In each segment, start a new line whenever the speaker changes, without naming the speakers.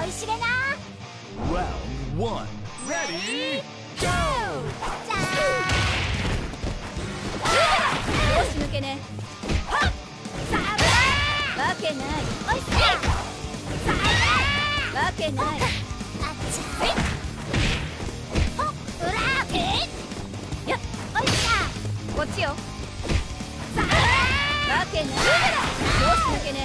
いしげな。
Round 1 Ready Go
じゃあ腰抜けね。はっさあわけない。おいしささあわけない。あっちゃほっうらえやおいしさこっちよ。さあわけない。腰抜けね。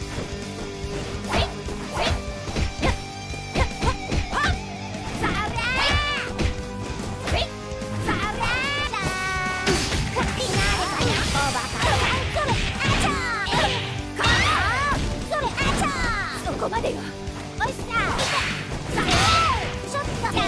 そこまでよ。おいしささあちょっとね。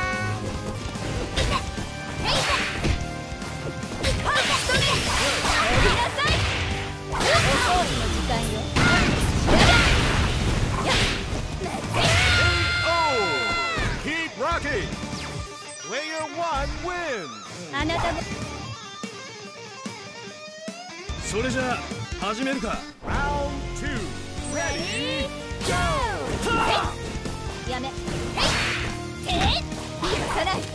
Keep rocking Player 1 wins
あなたも
それじゃあ始めるか。
Round 2 Ready Go
やめ。許さない。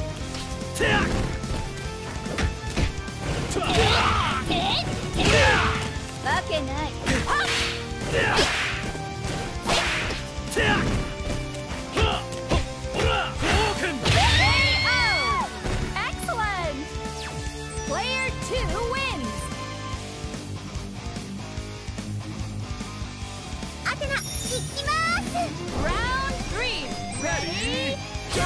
わけない。Excellent! Player 2 wins! アテナ、行きまーす。 Round 3
Ready Go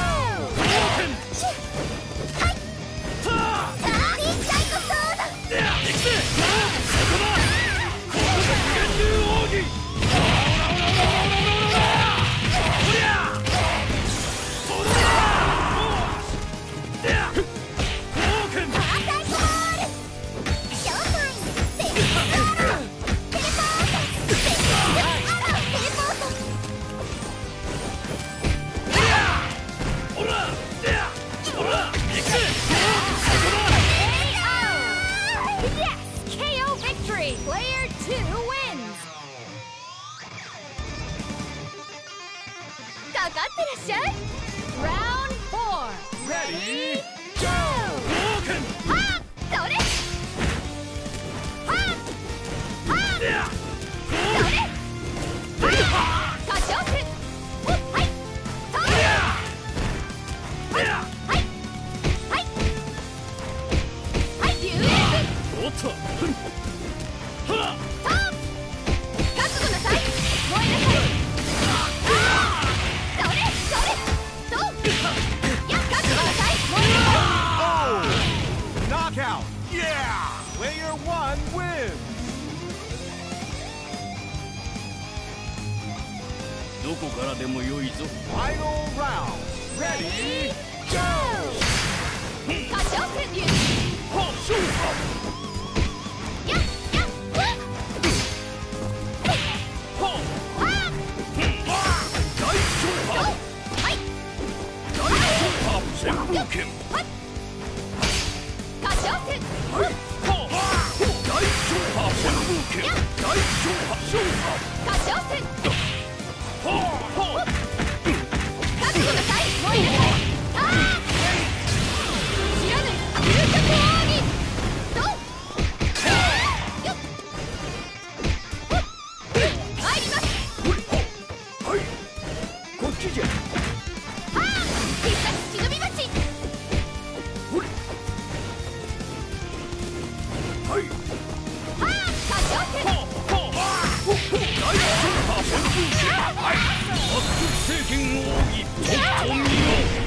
はいさあリーチャイトソード。Player 2 wins! かかってらっしゃい。 Round 4
Ready Go
はっそれはっはっそれはっ歌唱する。はいそれはいはいはい優
おっと
覚悟なさい。燃えなさい。それそれそうや覚悟なさい。燃えなさい。
Oh Knockout Yeah Player 1 wins
どこからでもよいぞ。
Final round Ready Go
歌唱する。やっやっはい
旋風剣。
歌唱する。
大勝破旋風剣。大勝破
歌唱する。覚悟なさい。燃えなさい。知らぬ究極奥義。どうよっ参ります。
はいこっちじゃ。
必殺忍び鉢。
はい
歌唱する。
大勝破旋風剣。はい圧倒聖剣奥義とっと見よ。